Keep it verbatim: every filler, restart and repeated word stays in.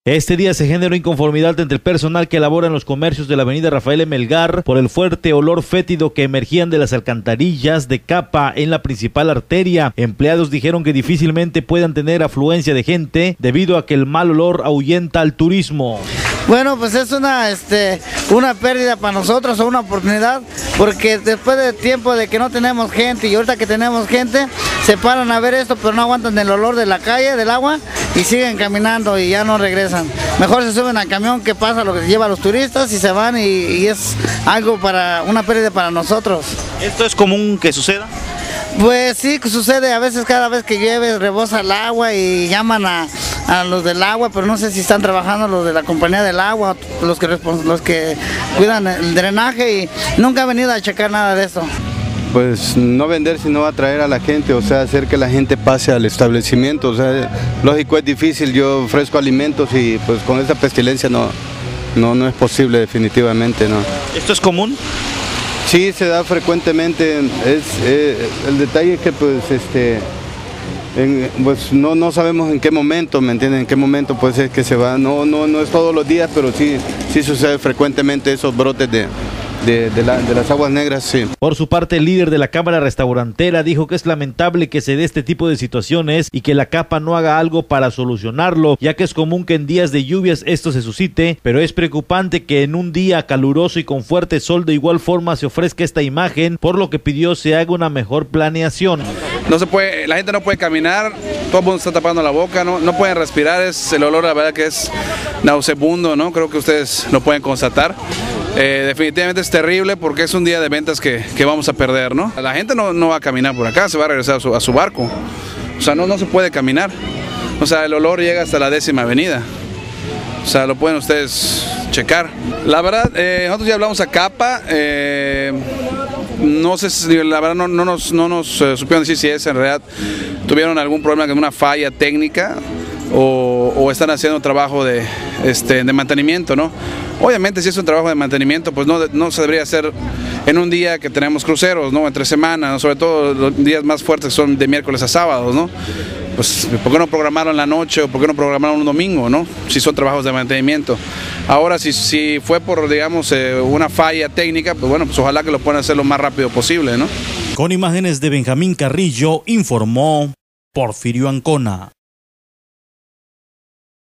Este día se generó inconformidad entre el personal que labora en los comercios de la avenida Rafael M. Melgar por el fuerte olor fétido que emergían de las alcantarillas de capa en la principal arteria. Empleados dijeron que difícilmente puedan tener afluencia de gente debido a que el mal olor ahuyenta al turismo. Bueno, pues es una, este, una pérdida para nosotros o una oportunidad, porque después de tiempo de que no tenemos gente y ahorita que tenemos gente, se paran a ver esto, pero no aguantan el olor de la calle, del agua, y siguen caminando y ya no regresan. Mejor se suben al camión que pasa lo que lleva a los turistas y se van y, y es algo para una pérdida para nosotros. ¿Esto es común que suceda? Pues sí, sucede a veces, cada vez que llueve rebosa el agua y llaman a, a los del agua, pero no sé si están trabajando los de la compañía del agua, los que, los que cuidan el drenaje, y nunca han venido a checar nada de esto. Pues no vender, sino atraer a la gente, o sea, hacer que la gente pase al establecimiento. O sea, lógico, es difícil, yo ofrezco alimentos y pues con esta pestilencia no, no, no es posible definitivamente, ¿no? ¿Esto es común? Sí, se da frecuentemente. Es, eh, el detalle es que pues este en, pues no, no sabemos en qué momento, ¿me entienden? En qué momento pues es que se va, no, no, no es todos los días, pero sí, sí sucede frecuentemente esos brotes de De, de, la, de las aguas negras, sí. Por su parte, el líder de la Cámara Restaurantera dijo que es lamentable que se dé este tipo de situaciones y que la CAPA no haga algo para solucionarlo, ya que es común que en días de lluvias esto se suscite, pero es preocupante que en un día caluroso y con fuerte sol de igual forma se ofrezca esta imagen, por lo que pidió se haga una mejor planeación. No se puede, la gente no puede caminar, todo el mundo está tapando la boca, no, no pueden respirar, es el olor, la verdad que es nauseabundo, ¿no? Creo que ustedes lo pueden constatar. Eh, definitivamente es terrible porque es un día de ventas que, que vamos a perder, ¿no? La gente no, no va a caminar por acá, se va a regresar a su, a su barco. O sea, no, no se puede caminar. O sea, el olor llega hasta la décima avenida. O sea, lo pueden ustedes checar. La verdad, eh, nosotros ya hablamos a CAPA. Eh, no sé si, la verdad, no, no nos, no nos eh, supieron decir si es en realidad tuvieron algún problema con una falla técnica o, o están haciendo trabajo de, este, de mantenimiento, ¿no? Obviamente si es un trabajo de mantenimiento, pues no, no se debería hacer en un día que tenemos cruceros, ¿no? Entre semanas, ¿no? Sobre todo los días más fuertes son de miércoles a sábados, ¿no? Pues ¿por qué no programaron la noche o por qué no programaron un domingo, ¿no? Si son trabajos de mantenimiento. Ahora si, si fue por, digamos, eh, una falla técnica, pues bueno, pues ojalá que lo puedan hacer lo más rápido posible, ¿no? Con imágenes de Benjamín Carrillo, informó Porfirio Ancona.